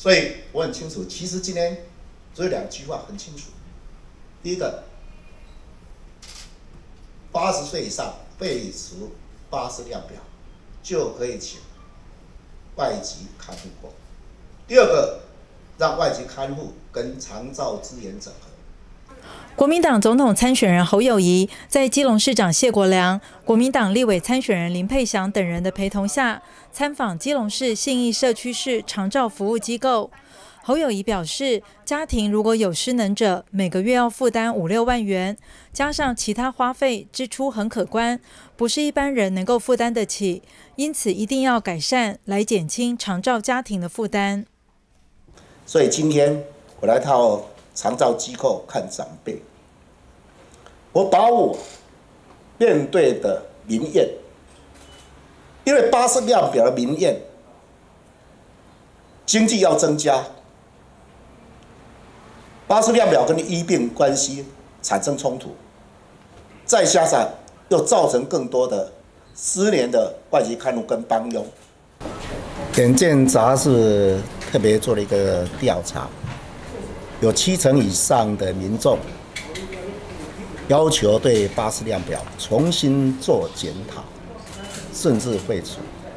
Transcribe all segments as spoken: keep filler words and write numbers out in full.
所以我很清楚，其实今天只有两句话很清楚。第一个，八十岁以上废除巴氏量表，就可以请外籍看护工。第二个，让外籍看护跟长照资源整合。 国民党总统参选人侯友宜在基隆市长谢国良、国民党立委参选人林佩祥等人的陪同下，参访基隆市信义社区市长照服务机构。侯友宜表示，家庭如果有失能者，每个月要负担五六万元，加上其他花费，支出很可观，不是一般人能够负担得起。因此，一定要改善，来减轻长照家庭的负担。 所以今天我来到长照机构看长辈，我把我面对的民怨，因为巴氏量表的民怨，经济要增加，巴氏量表跟医病关系产生冲突，再加上又造成更多的失联的外籍看护跟帮佣。远见杂志特别做了一个调查，有七成以上的民众要求对巴氏量表重新做检讨，甚至废除。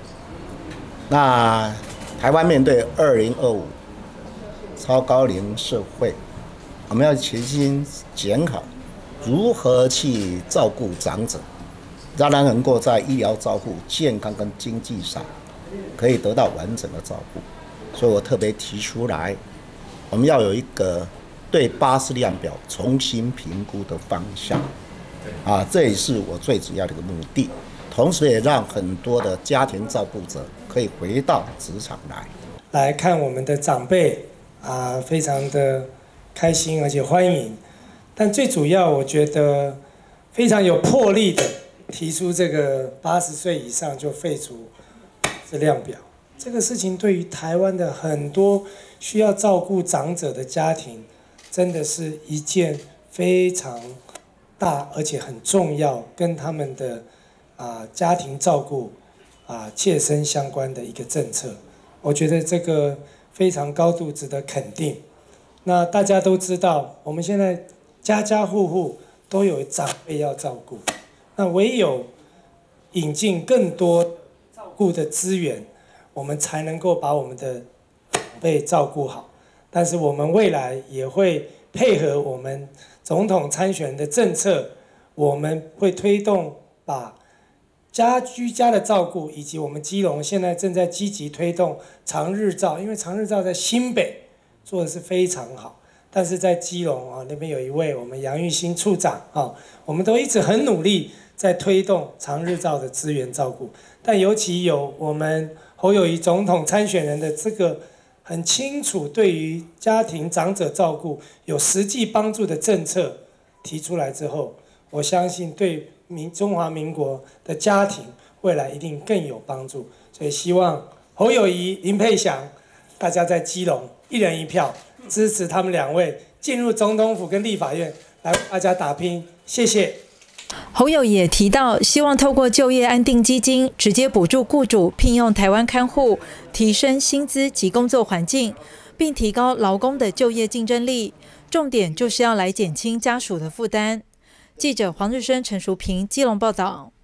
那台湾面对二零二五超高龄社会，我们要全心检讨如何去照顾长者，让他能够在医疗照顾、健康跟经济上可以得到完整的照顾。所以我特别提出来，我们要有一个对巴氏量表重新评估的方向，啊，这也是我最主要的一个目的。同时也让很多的家庭照顾者可以回到职场来， 来看我们的长辈啊，非常的开心而且欢迎。但最主要，我觉得非常有魄力的提出这个八十岁以上就废除这量表。这个事情对于台湾的很多需要照顾长者的家庭，真的是一件非常大而且很重要，跟他们的啊家庭照顾啊切身相关的一个政策。我觉得这个非常高度值得肯定。那大家都知道，我们现在家家户户都有长辈要照顾，那唯有引进更多照顾的资源，我们才能够把我们的长辈照顾好。但是我们未来也会配合我们总统参选人的政策，我们会推动把家居家的照顾，以及我们基隆现在正在积极推动长日照，因为长日照在新北做的是非常好，但是在基隆啊那边有一位我们杨玉兴处长啊，我们都一直很努力在推动长日照的资源照顾，但尤其有我们侯友宜总统参选人的这个很清楚对于家庭长者照顾有实际帮助的政策提出来之后，我相信对民中华民国的家庭未来一定更有帮助。所以希望侯友宜、林佩祥大家在基隆一人一票支持他们两位进入总统府跟立法院来为大家打拼，谢谢。 侯友宜也提到，希望透过就业安定基金直接补助雇主聘用台湾看护，提升薪资及工作环境，并提高劳工的就业竞争力。重点就是要来减轻家属的负担。记者黄日升、陈淑平基隆报道。